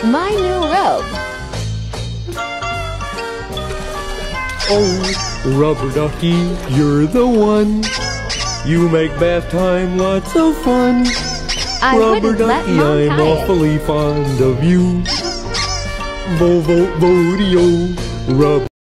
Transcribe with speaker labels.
Speaker 1: My new robe.
Speaker 2: Oh, rubber ducky, you're the one. You make bath time lots of fun.
Speaker 1: I
Speaker 2: Rubber
Speaker 1: wouldn't let
Speaker 2: ducky,
Speaker 1: Mom
Speaker 2: I'm
Speaker 1: tie it.
Speaker 2: awfully fond of you. Vo-vo-vo-dee-o, rubber